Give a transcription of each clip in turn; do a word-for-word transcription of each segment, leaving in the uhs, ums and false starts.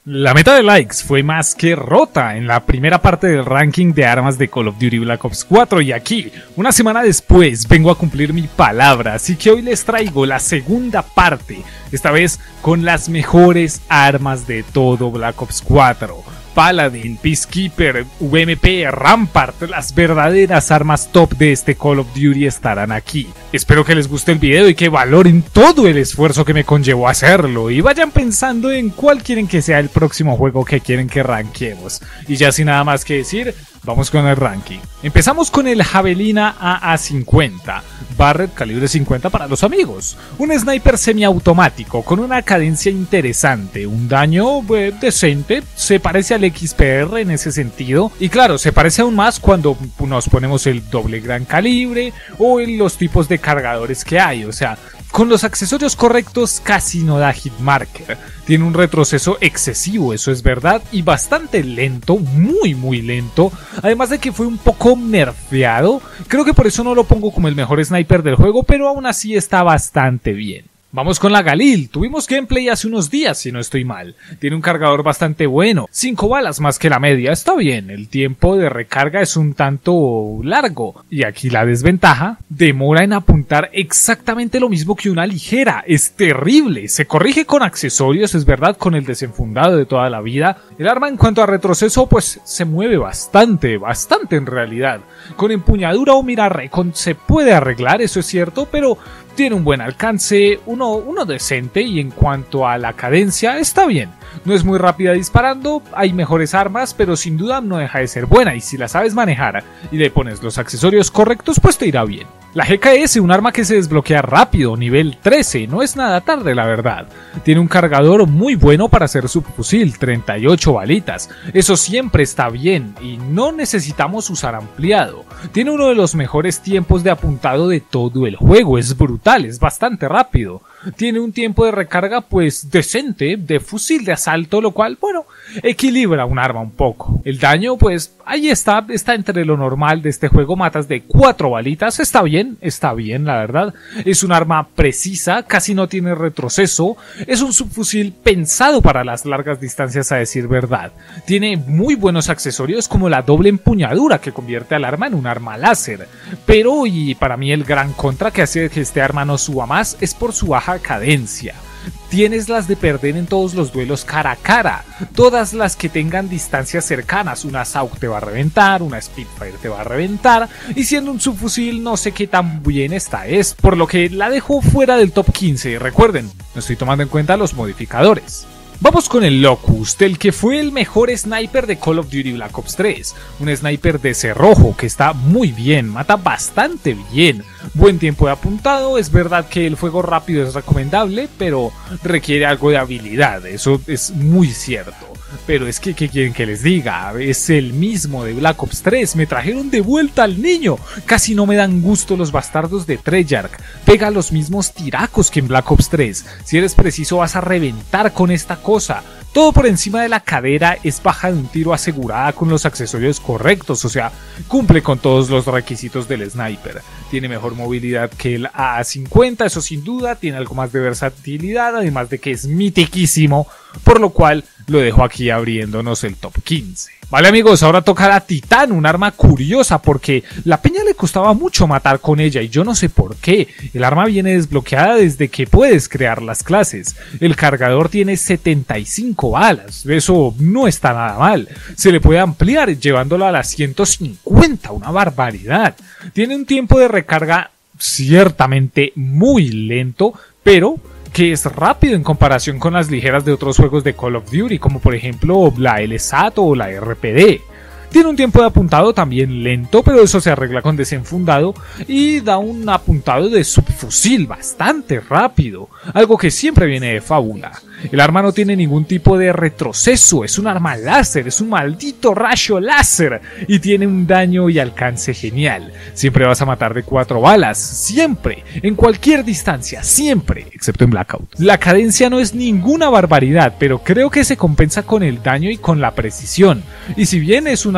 La meta de likes fue más que rota en la primera parte del ranking de armas de Call of Duty Black Ops cuatro y aquí, una semana después, vengo a cumplir mi palabra, así que hoy les traigo la segunda parte, esta vez con las mejores armas de todo Black Ops cuatro. Paladin, Peacekeeper, V M P, Rampart, las verdaderas armas top de este Call of Duty estarán aquí. Espero que les guste el video y que valoren todo el esfuerzo que me conllevó a hacerlo y vayan pensando en cuál quieren que sea el próximo juego que quieren que ranquemos. Y ya sin nada más que decir, vamos con el ranking. Empezamos con el Javelina A A cincuenta, Barrett calibre cincuenta para los amigos. Un sniper semiautomático con una cadencia interesante, un daño eh, decente, se parece al X P R en ese sentido. Y claro, se parece aún más cuando nos ponemos el doble gran calibre o en los tipos de cargadores que hay, o sea, con los accesorios correctos casi no da hitmarker. Tiene un retroceso excesivo, eso es verdad, y bastante lento, muy muy lento. Además de que fue un poco nerfeado, creo que por eso no lo pongo como el mejor sniper del juego, pero aún así está bastante bien. Vamos con la Galil, tuvimos gameplay hace unos días si no estoy mal, tiene un cargador bastante bueno, cinco balas más que la media, está bien, el tiempo de recarga es un tanto largo, y aquí la desventaja, demora en apuntar exactamente lo mismo que una ligera, es terrible, se corrige con accesorios, es verdad, con el desenfundado de toda la vida, el arma en cuanto a retroceso pues se mueve bastante, bastante en realidad, con empuñadura o mira recon se puede arreglar, eso es cierto, pero tiene un buen alcance, uno, uno decente y en cuanto a la cadencia está bien. No es muy rápida disparando, hay mejores armas, pero sin duda no deja de ser buena y si la sabes manejar y le pones los accesorios correctos pues te irá bien. La G K S, un arma que se desbloquea rápido, nivel trece, no es nada tarde la verdad. Tiene un cargador muy bueno para hacer subfusil, treinta y ocho balitas, eso siempre está bien y no necesitamos usar ampliado. Tiene uno de los mejores tiempos de apuntado de todo el juego, es brutal, es bastante rápido. Tiene un tiempo de recarga pues decente, de fusil de asalto, lo cual, bueno, equilibra un arma un poco. El daño pues ahí está, está entre lo normal de este juego, matas de cuatro balitas, está bien, está bien la verdad. Es un arma precisa, casi no tiene retroceso, es un subfusil pensado para las largas distancias a decir verdad. Tiene muy buenos accesorios como la doble empuñadura que convierte al arma en un arma láser. Pero, y para mí el gran contra que hace que este arma no suba más es por su baja cadencia. Tienes las de perder en todos los duelos cara a cara, todas las que tengan distancias cercanas, una S A U G te va a reventar, una Spitfire te va a reventar, y siendo un subfusil no sé qué tan bien esta es, por lo que la dejo fuera del top quince, recuerden, no estoy tomando en cuenta los modificadores. Vamos con el Locust, el que fue el mejor sniper de Call of Duty Black Ops tres, un sniper de cerrojo que está muy bien, mata bastante bien, buen tiempo de apuntado, es verdad que el fuego rápido es recomendable, pero requiere algo de habilidad, eso es muy cierto. Pero es que, ¿qué quieren que les diga? Es el mismo de Black Ops tres, me trajeron de vuelta al niño. Casi no me dan gusto los bastardos de Treyarch. Pega los mismos tiracos que en Black Ops tres. Si eres preciso vas a reventar con esta cosa. Todo por encima de la cadera, es baja de un tiro asegurada con los accesorios correctos, o sea, cumple con todos los requisitos del sniper. Tiene mejor movilidad que el A A cincuenta, eso sin duda, tiene algo más de versatilidad, además de que es mitiquísimo, por lo cual lo dejo aquí abriéndonos el top quince. Vale amigos, ahora toca la Titán, un arma curiosa porque la peña le costaba mucho matar con ella y yo no sé por qué. El arma viene desbloqueada desde que puedes crear las clases. El cargador tiene setenta y cinco balas, eso no está nada mal. Se le puede ampliar llevándola a las ciento cincuenta, una barbaridad. Tiene un tiempo de recarga ciertamente muy lento, pero que es rápido en comparación con las ligeras de otros juegos de Call of Duty, como por ejemplo la L S A T o la R P D. Tiene un tiempo de apuntado también lento, pero eso se arregla con desenfundado y da un apuntado de subfusil bastante rápido, algo que siempre viene de fábula. El arma no tiene ningún tipo de retroceso, es un arma láser, es un maldito rayo láser y tiene un daño y alcance genial. Siempre vas a matar de cuatro balas, siempre, en cualquier distancia, siempre, excepto en Blackout. La cadencia no es ninguna barbaridad, pero creo que se compensa con el daño y con la precisión. Y si bien es una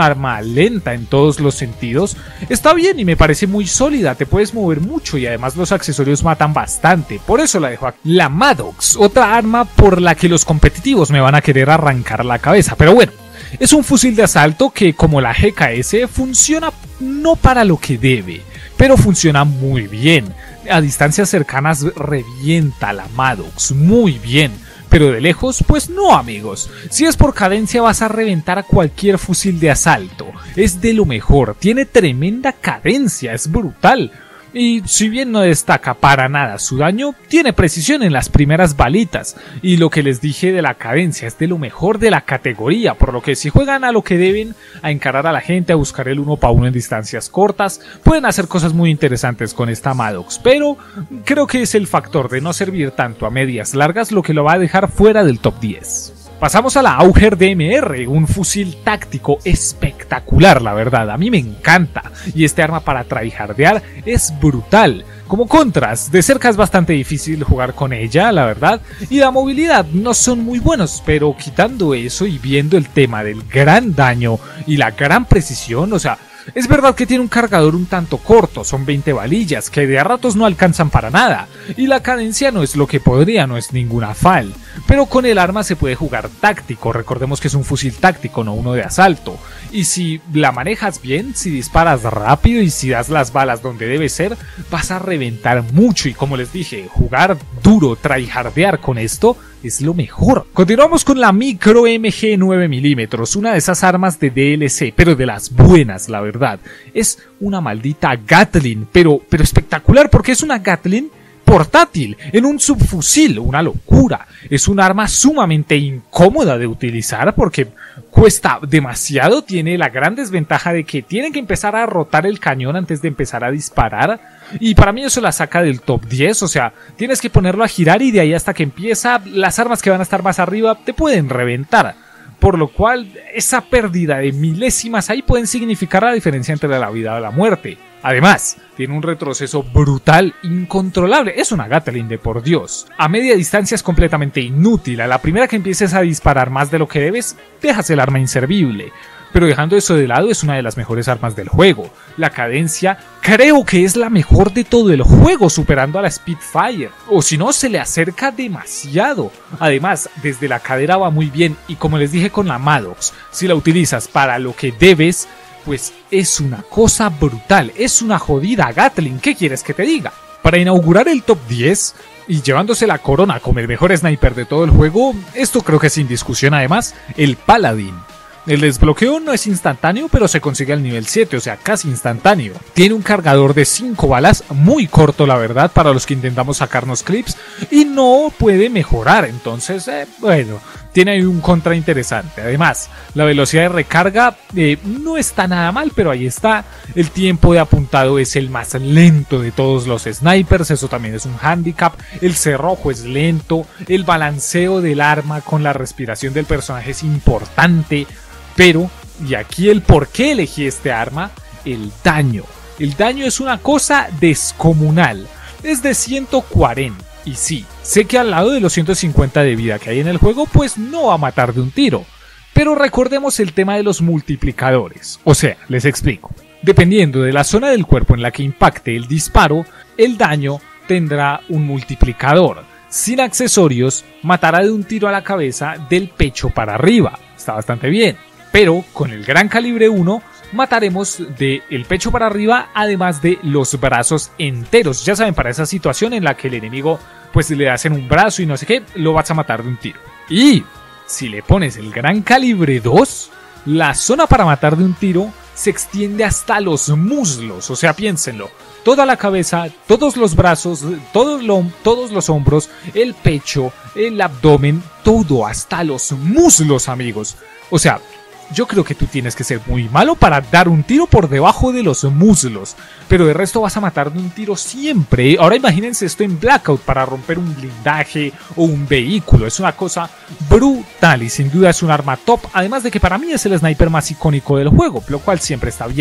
arma lenta en todos los sentidos, está bien y me parece muy sólida, te puedes mover mucho y además los accesorios matan bastante, por eso la dejo aquí. La Maddox, otra arma por la que los competitivos me van a querer arrancar la cabeza, pero bueno. Es un fusil de asalto que, como la G K S, funciona no para lo que debe, pero funciona muy bien. A distancias cercanas revienta la Maddox muy bien, pero de lejos, pues no, amigos. Si es por cadencia vas a reventar a cualquier fusil de asalto. Es de lo mejor, tiene tremenda cadencia, es brutal. Y si bien no destaca para nada su daño, tiene precisión en las primeras balitas. Y lo que les dije de la cadencia es de lo mejor de la categoría, por lo que si juegan a lo que deben, a encarar a la gente, a buscar el uno para uno en distancias cortas, pueden hacer cosas muy interesantes con esta Maddox. Pero creo que es el factor de no servir tanto a medias largas lo que lo va a dejar fuera del top diez. Pasamos a la Auger D M R, un fusil táctico espectacular, la verdad, a mí me encanta, y este arma para tryhardear es brutal. Como contras, de cerca es bastante difícil jugar con ella, la verdad, y la movilidad no son muy buenos, pero quitando eso y viendo el tema del gran daño y la gran precisión, o sea, es verdad que tiene un cargador un tanto corto, son veinte balillas, que de a ratos no alcanzan para nada, y la cadencia no es lo que podría, no es ninguna F A L, pero con el arma se puede jugar táctico, recordemos que es un fusil táctico, no uno de asalto, y si la manejas bien, si disparas rápido y si das las balas donde debe ser, vas a reventar mucho, y como les dije, jugar duro, tryhardear con esto, es lo mejor. Continuamos con la Micro M G nueve milímetros, una de esas armas de D L C, pero de las buenas, la verdad. Es una maldita Gatling, pero, pero espectacular porque es una Gatling portátil, en un subfusil, una locura. Es un arma sumamente incómoda de utilizar porque cuesta demasiado, tiene la gran desventaja de que tienen que empezar a rotar el cañón antes de empezar a disparar. Y para mí eso la saca del top diez, o sea, tienes que ponerlo a girar y de ahí hasta que empieza, las armas que van a estar más arriba te pueden reventar. Por lo cual, esa pérdida de milésimas ahí pueden significar la diferencia entre la vida y la muerte. Además, tiene un retroceso brutal, incontrolable. Es una Gatling de por Dios. A media distancia es completamente inútil. A la primera que empieces a disparar más de lo que debes, dejas el arma inservible. Pero dejando eso de lado, es una de las mejores armas del juego. La cadencia creo que es la mejor de todo el juego, superando a la Spitfire. O si no, se le acerca demasiado. Además, desde la cadera va muy bien y como les dije con la Maddox, si la utilizas para lo que debes, pues es una cosa brutal. Es una jodida Gatling, ¿qué quieres que te diga? Para inaugurar el top diez y llevándose la corona como el mejor sniper de todo el juego, esto creo que es sin discusión además, el Paladin. El desbloqueo no es instantáneo, pero se consigue al nivel siete, o sea, casi instantáneo. Tiene un cargador de cinco balas, muy corto la verdad, para los que intentamos sacarnos clips, y no puede mejorar, entonces, eh, bueno, tiene ahí un contra interesante. Además, la velocidad de recarga eh, no está nada mal, pero ahí está. El tiempo de apuntado es el más lento de todos los snipers, eso también es un handicap. El cerrojo es lento, el balanceo del arma con la respiración del personaje es importante. Pero, y aquí el por qué elegí este arma, el daño. El daño es una cosa descomunal, es de ciento cuarenta. Y sí, sé que al lado de los ciento cincuenta de vida que hay en el juego, pues no va a matar de un tiro. Pero recordemos el tema de los multiplicadores. O sea, les explico. Dependiendo de la zona del cuerpo en la que impacte el disparo, el daño tendrá un multiplicador. Sin accesorios, matará de un tiro a la cabeza del pecho para arriba. Está bastante bien. Pero con el gran calibre uno mataremos del pecho para arriba, además de los brazos enteros. Ya saben, para esa situación en la que el enemigo pues le hacen un brazo y no sé qué, lo vas a matar de un tiro. Y si le pones el gran calibre dos, la zona para matar de un tiro se extiende hasta los muslos. O sea, piénsenlo, toda la cabeza, todos los brazos, todo lo, todos los hombros, el pecho, el abdomen, todo hasta los muslos, amigos. O sea, yo creo que tú tienes que ser muy malo para dar un tiro por debajo de los muslos, pero de resto vas a matar de un tiro siempre. Ahora imagínense esto en Blackout para romper un blindaje o un vehículo, es una cosa brutal y sin duda es un arma top, además de que para mí es el sniper más icónico del juego, lo cual siempre está bien.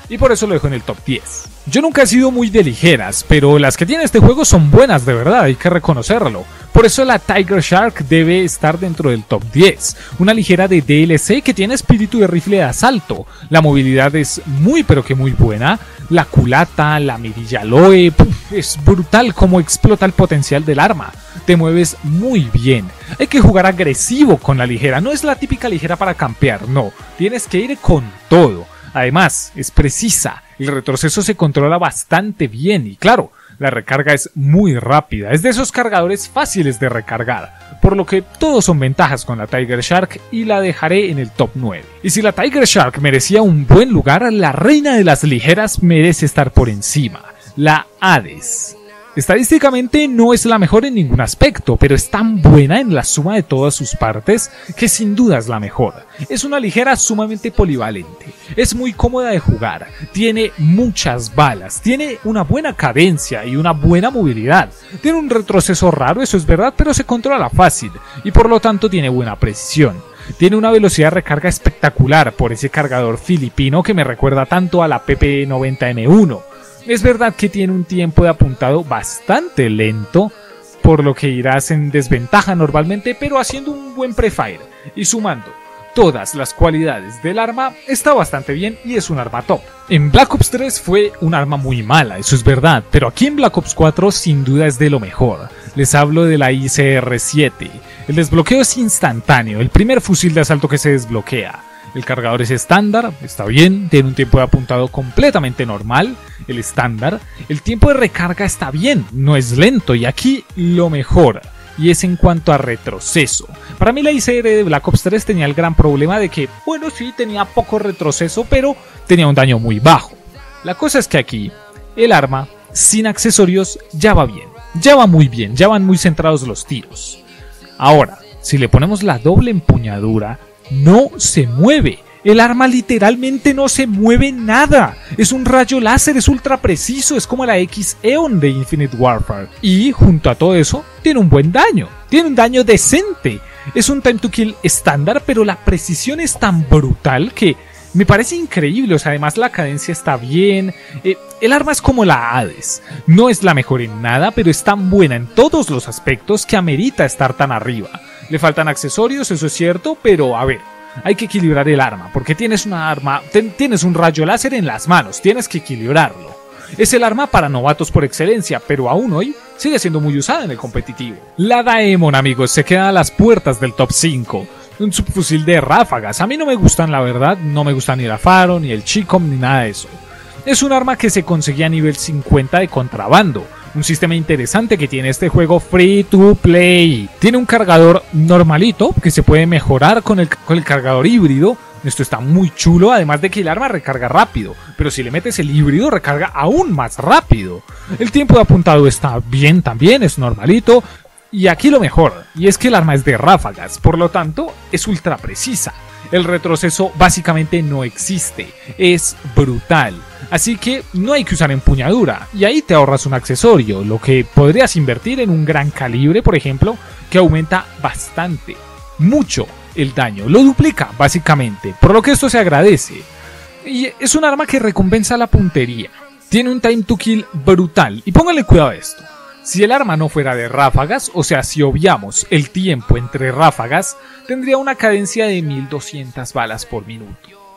y por eso lo dejo en el top diez. Yo nunca he sido muy de ligeras, pero las que tiene este juego son buenas de verdad, hay que reconocerlo. Por eso la Tiger Shark debe estar dentro del top diez. Una ligera de D L C que tiene espíritu de rifle de asalto. La movilidad es muy pero que muy buena. La culata, la mirilla Loe, puf, es brutal cómo explota el potencial del arma. Te mueves muy bien. Hay que jugar agresivo con la ligera. No es la típica ligera para campear, no. Tienes que ir con todo. Además, es precisa. El retroceso se controla bastante bien y claro, la recarga es muy rápida. Es de esos cargadores fáciles de recargar. Por lo que todos son ventajas con la Tiger Shark y la dejaré en el top nueve. Y si la Tiger Shark merecía un buen lugar, la reina de las ligeras merece estar por encima. La Hades. Estadísticamente no es la mejor en ningún aspecto, pero es tan buena en la suma de todas sus partes que sin duda es la mejor. Es una ligera sumamente polivalente, es muy cómoda de jugar, tiene muchas balas, tiene una buena cadencia y una buena movilidad, tiene un retroceso raro, eso es verdad, pero se controla fácil y por lo tanto tiene buena precisión. Tiene una velocidad de recarga espectacular por ese cargador filipino que me recuerda tanto a la P P noventa M uno. Es verdad que tiene un tiempo de apuntado bastante lento, por lo que irás en desventaja normalmente, pero haciendo un buen prefire y sumando todas las cualidades del arma está bastante bien y es un arma top. En Black Ops tres fue un arma muy mala, eso es verdad, pero aquí en Black Ops cuatro sin duda es de lo mejor. Les hablo de la I C R siete. El desbloqueo es instantáneo, el primer fusil de asalto que se desbloquea. El cargador es estándar, está bien, tiene un tiempo de apuntado completamente normal, el estándar. El tiempo de recarga está bien, no es lento y aquí lo mejor. Y es en cuanto a retroceso. Para mí la I C R de Black Ops tres tenía el gran problema de que, bueno sí, tenía poco retroceso, pero tenía un daño muy bajo. La cosa es que aquí, el arma, sin accesorios, ya va bien. Ya va muy bien, ya van muy centrados los tiros. Ahora, si le ponemos la doble empuñadura, no se mueve. El arma literalmente no se mueve nada. Es un rayo láser, es ultra preciso, es como la X-Eon de Infinite Warfare. Y junto a todo eso, tiene un buen daño. Tiene un daño decente. Es un time to kill estándar, pero la precisión es tan brutal que me parece increíble. O sea, además la cadencia está bien. Eh, el arma es como la Hades. No es la mejor en nada, pero es tan buena en todos los aspectos que amerita estar tan arriba. Le faltan accesorios, eso es cierto, pero a ver, hay que equilibrar el arma, porque tienes una arma, ten, tienes un rayo láser en las manos, tienes que equilibrarlo. Es el arma para novatos por excelencia, pero aún hoy sigue siendo muy usada en el competitivo. La Daemon, amigos, se queda a las puertas del top cinco. Un subfusil de ráfagas, a mí no me gustan la verdad, no me gusta ni la Faro, ni el Chicom, ni nada de eso. Es un arma que se conseguía a nivel cincuenta de contrabando. Un sistema interesante que tiene este juego free to play. Tiene un cargador normalito que se puede mejorar con el, con el cargador híbrido. Esto está muy chulo, además de que el arma recarga rápido, pero si le metes el híbrido recarga aún más rápido. El tiempo de apuntado está bien también, es normalito. Y aquí lo mejor, y es que el arma es de ráfagas, por lo tanto es ultra precisa. El retroceso básicamente no existe, es brutal. Así que no hay que usar empuñadura, y ahí te ahorras un accesorio, lo que podrías invertir en un gran calibre, por ejemplo, que aumenta bastante, mucho el daño, lo duplica básicamente, por lo que esto se agradece. Y es un arma que recompensa la puntería, tiene un time to kill brutal, y pónganle cuidado a esto. Si el arma no fuera de ráfagas, o sea, si obviamos el tiempo entre ráfagas, tendría una cadencia de mil doscientas balas por minuto.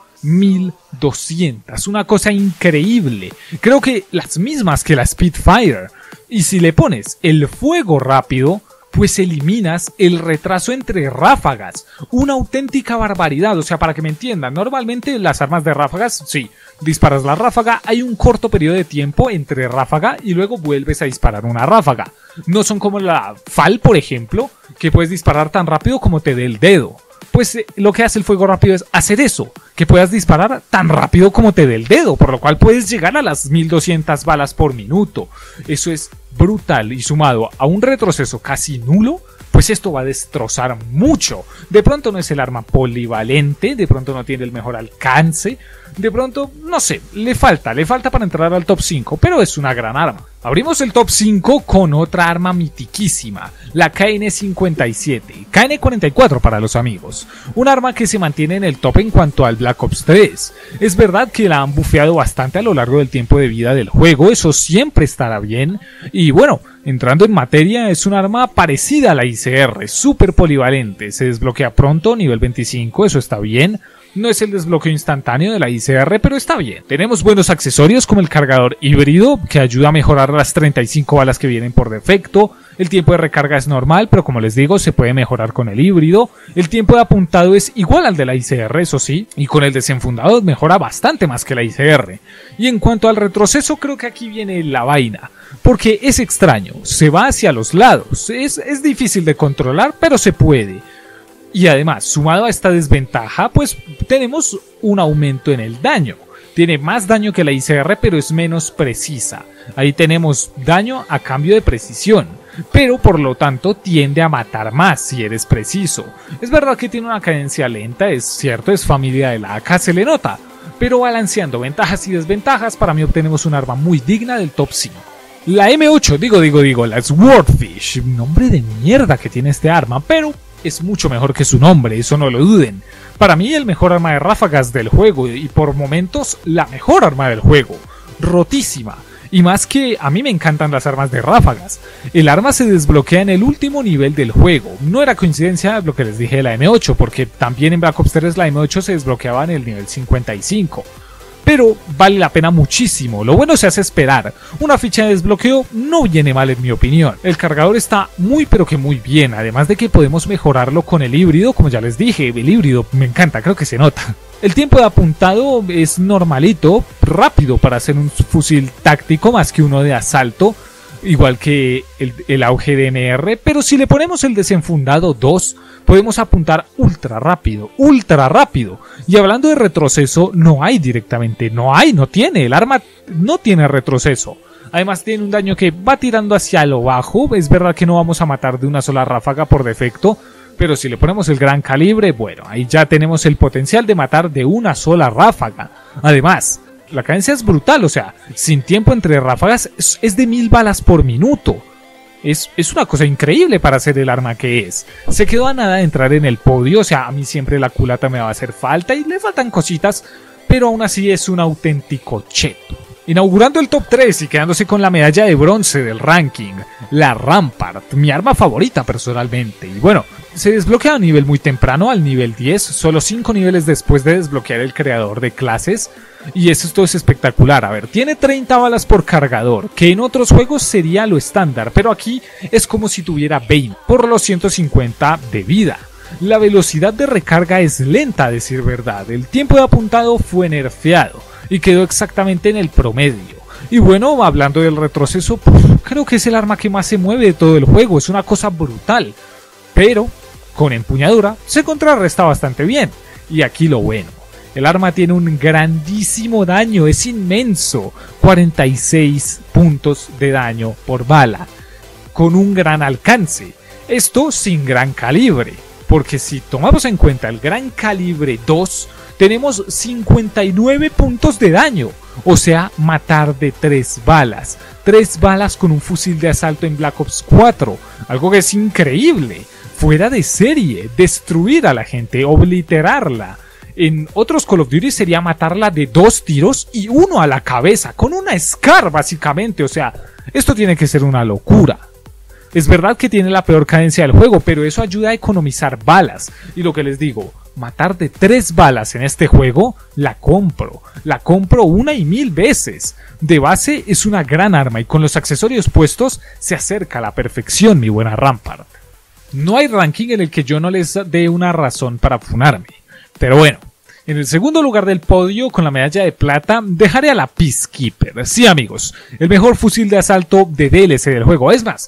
mil doscientas, una cosa increíble. Creo que las mismas que la Spitfire. Y si le pones el fuego rápido, pues eliminas el retraso entre ráfagas. Una auténtica barbaridad, o sea, para que me entiendan, normalmente las armas de ráfagas, sí, disparas la ráfaga, hay un corto periodo de tiempo entre ráfaga y luego vuelves a disparar una ráfaga. No son como la F A L, por ejemplo, que puedes disparar tan rápido como te dé el dedo. Pues eh, lo que hace el fuego rápido es hacer eso, que puedas disparar tan rápido como te dé el dedo, por lo cual puedes llegar a las mil doscientas balas por minuto. Eso es brutal y sumado a un retroceso casi nulo, pues esto va a destrozar mucho. De pronto no es el arma polivalente, de pronto no tiene el mejor alcance, de pronto, no sé, le falta, le falta para entrar al top cinco, pero es una gran arma. Abrimos el top cinco con otra arma mitiquísima, la K N cincuenta y siete, K N cuarenta y cuatro para los amigos, un arma que se mantiene en el top en cuanto al Black Ops tres. Es verdad que la han bufeado bastante a lo largo del tiempo de vida del juego, eso siempre estará bien, y bueno, entrando en materia, es un arma parecida a la I C R, súper polivalente, se desbloquea pronto, nivel veinticinco, eso está bien. No es el desbloqueo instantáneo de la I C R, pero está bien. Tenemos buenos accesorios como el cargador híbrido, que ayuda a mejorar las treinta y cinco balas que vienen por defecto. El tiempo de recarga es normal, pero como les digo, se puede mejorar con el híbrido. El tiempo de apuntado es igual al de la I C R, eso sí, y con el desenfundado mejora bastante más que la I C R. Y en cuanto al retroceso, creo que aquí viene la vaina, porque es extraño, se va hacia los lados, es, es difícil de controlar, pero se puede. Y además, sumado a esta desventaja, pues tenemos un aumento en el daño. Tiene más daño que la I C R, pero es menos precisa. Ahí tenemos daño a cambio de precisión, pero por lo tanto tiende a matar más si eres preciso. Es verdad que tiene una cadencia lenta, es cierto, es familia de la A K, se le nota. Pero balanceando ventajas y desventajas, para mí obtenemos un arma muy digna del top cinco. La M ocho, digo, digo, digo, la Swordfish, nombre de mierda que tiene este arma, pero es mucho mejor que su nombre, eso no lo duden. Para mí el mejor arma de ráfagas del juego y por momentos la mejor arma del juego. Rotísima. Y más que a mí me encantan las armas de ráfagas. El arma se desbloquea en el último nivel del juego. No era coincidencia lo que les dije de la M ocho, porque también en Black Ops tres la M ocho se desbloqueaba en el nivel cincuenta y cinco. Pero vale la pena muchísimo, lo bueno se hace esperar. Una ficha de desbloqueo no viene mal en mi opinión. El cargador está muy pero que muy bien, además de que podemos mejorarlo con el híbrido, como ya les dije, el híbrido me encanta, creo que se nota. El tiempo de apuntado es normalito, rápido para hacer un fusil táctico más que uno de asalto, igual que el, el auge de M R, pero si le ponemos el desenfundado dos, podemos apuntar ultra rápido, ultra rápido. Y hablando de retroceso, no hay directamente, no hay, no tiene, el arma no tiene retroceso. Además tiene un daño que va tirando hacia lo bajo, es verdad que no vamos a matar de una sola ráfaga por defecto, pero si le ponemos el gran calibre, bueno, ahí ya tenemos el potencial de matar de una sola ráfaga. Además, la cadencia es brutal, o sea, sin tiempo entre ráfagas es, es de mil balas por minuto. Es, es una cosa increíble para ser el arma que es. Se quedó a nada de entrar en el podio, o sea, a mí siempre la culata me va a hacer falta y le faltan cositas, pero aún así es un auténtico cheto. Inaugurando el top tres y quedándose con la medalla de bronce del ranking, la Rampart, mi arma favorita personalmente. Y bueno, se desbloquea a un nivel muy temprano, al nivel diez, solo cinco niveles después de desbloquear el creador de clases. Y esto es espectacular, a ver, tiene treinta balas por cargador, que en otros juegos sería lo estándar, pero aquí es como si tuviera veinte, por los ciento cincuenta de vida. La velocidad de recarga es lenta a decir verdad, el tiempo de apuntado fue nerfeado y quedó exactamente en el promedio. Y bueno, hablando del retroceso, pues, creo que es el arma que más se mueve de todo el juego, es una cosa brutal, pero con empuñadura se contrarresta bastante bien, y aquí lo bueno. El arma tiene un grandísimo daño, es inmenso, cuarenta y seis puntos de daño por bala, con un gran alcance, esto sin gran calibre, porque si tomamos en cuenta el gran calibre dos, tenemos cincuenta y nueve puntos de daño, o sea, matar de tres balas, tres balas con un fusil de asalto en Black Ops cuatro, algo que es increíble, fuera de serie, destruir a la gente, obliterarla. En otros Call of Duty sería matarla de dos tiros y uno a la cabeza, con una SCAR básicamente, o sea, esto tiene que ser una locura. Es verdad que tiene la peor cadencia del juego, pero eso ayuda a economizar balas, y lo que les digo, matar de tres balas en este juego, la compro, la compro una y mil veces. De base es una gran arma y con los accesorios puestos se acerca a la perfección mi buena Rampart. No hay ranking en el que yo no les dé una razón para funarme. Pero bueno, en el segundo lugar del podio con la medalla de plata dejaré a la Peacekeeper. Sí amigos, el mejor fusil de asalto de D L C del juego, es más,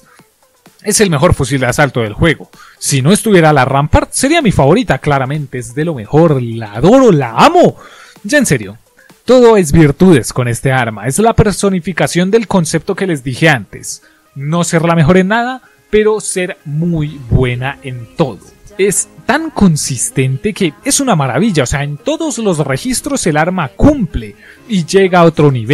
es el mejor fusil de asalto del juego. Si no estuviera la Rampart sería mi favorita, claramente, es de lo mejor, la adoro, la amo. Ya en serio, todo es virtudes con este arma, es la personificación del concepto que les dije antes. No ser la mejor en nada, pero ser muy buena en todo. Es tan consistente que es una maravilla, o sea, en todos los registros el arma cumple y llega a otro nivel.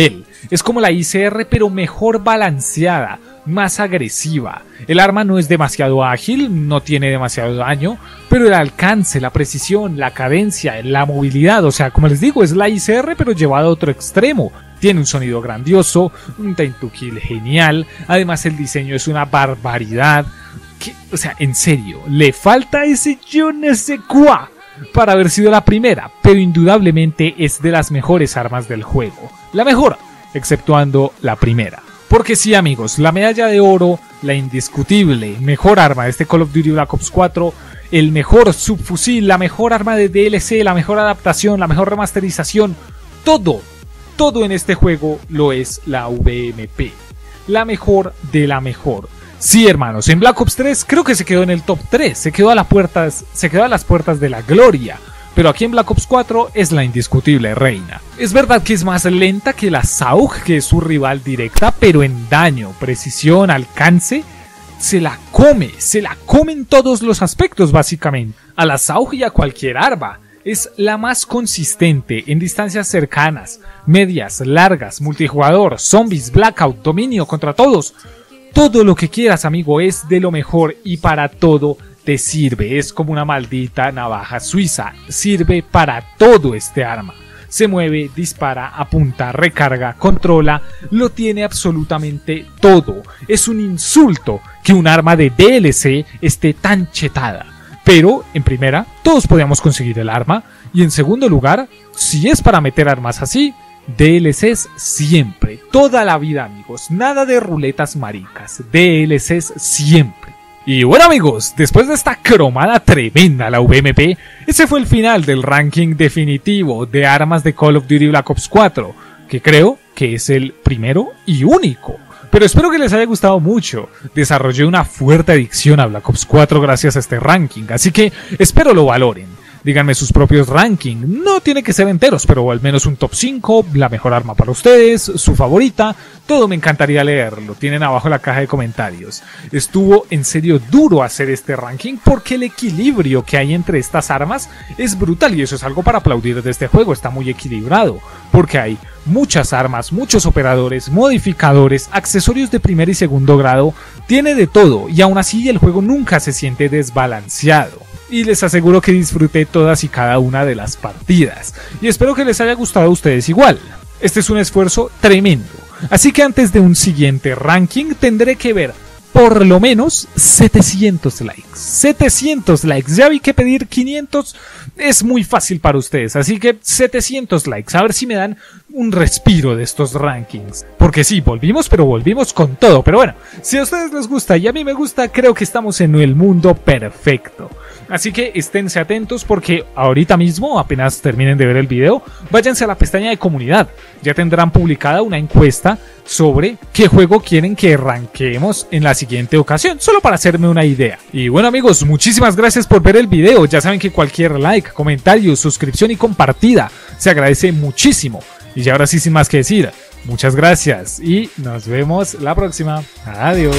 Es como la I C R pero mejor balanceada, más agresiva. El arma no es demasiado ágil, no tiene demasiado daño, pero el alcance, la precisión, la cadencia, la movilidad, o sea, como les digo, es la I C R pero llevada a otro extremo. Tiene un sonido grandioso, un time to kill genial, además el diseño es una barbaridad. Que, o sea, en serio, le falta ese je ne sais quoi para haber sido la primera, pero indudablemente es de las mejores armas del juego. La mejor, exceptuando la primera. Porque sí, amigos, la medalla de oro, la indiscutible mejor arma de este Call of Duty Black Ops cuatro, el mejor subfusil, la mejor arma de D L C, la mejor adaptación, la mejor remasterización, todo, todo en este juego lo es la V M P. La mejor de la mejor. Sí, hermanos, en Black Ops tres creo que se quedó en el top tres, se quedó a las puertas, se quedó a las puertas de la gloria, pero aquí en Black Ops cuatro es la indiscutible reina. Es verdad que es más lenta que la S A U G, que es su rival directa, pero en daño, precisión, alcance, se la come, se la come en todos los aspectos básicamente. A la S A U G y a cualquier arma. Es la más consistente en distancias cercanas, medias, largas, multijugador, zombies, blackout, dominio contra todos. Todo lo que quieras, amigo, es de lo mejor y para todo te sirve. Es como una maldita navaja suiza. Sirve para todo este arma. Se mueve, dispara, apunta, recarga, controla. Lo tiene absolutamente todo. Es un insulto que un arma de D L C esté tan chetada. Pero, en primera, todos podíamos conseguir el arma. Y en segundo lugar, si es para meter armas así, D L Cs siempre, toda la vida, amigos, nada de ruletas maricas, D L Cs siempre. Y bueno, amigos, después de esta cromada tremenda la V M P, ese fue el final del ranking definitivo de armas de Call of Duty Black Ops cuatro, que creo que es el primero y único. Pero espero que les haya gustado mucho. Desarrollé una fuerte adicción a Black Ops cuatro gracias a este ranking, así que espero lo valoren. Díganme sus propios rankings, no tiene que ser enteros, pero al menos un top cinco, la mejor arma para ustedes, su favorita, todo me encantaría leerlo, tienen abajo en la caja de comentarios. Estuvo en serio duro hacer este ranking porque el equilibrio que hay entre estas armas es brutal y eso es algo para aplaudir de este juego, está muy equilibrado, porque hay muchas armas, muchos operadores, modificadores, accesorios de primer y segundo grado, tiene de todo y aún así el juego nunca se siente desbalanceado. Y les aseguro que disfruté todas y cada una de las partidas. Y espero que les haya gustado a ustedes igual. Este es un esfuerzo tremendo. Así que antes de un siguiente ranking tendré que ver por lo menos setecientos likes. setecientos likes. Ya vi que pedir quinientos es muy fácil para ustedes. Así que setecientos likes. A ver si me dan un respiro de estos rankings. Porque sí, volvimos, pero volvimos con todo. Pero bueno, si a ustedes les gusta y a mí me gusta, creo que estamos en el mundo perfecto. Así que esténse atentos porque ahorita mismo, apenas terminen de ver el video, váyanse a la pestaña de comunidad. Ya tendrán publicada una encuesta sobre qué juego quieren que ranqueemos en la siguiente ocasión, solo para hacerme una idea. Y bueno, amigos, muchísimas gracias por ver el video. Ya saben que cualquier like, comentario, suscripción y compartida se agradece muchísimo. Y ya ahora sí, sin más que decir, muchas gracias y nos vemos la próxima. Adiós.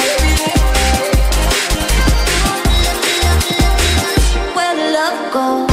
Go.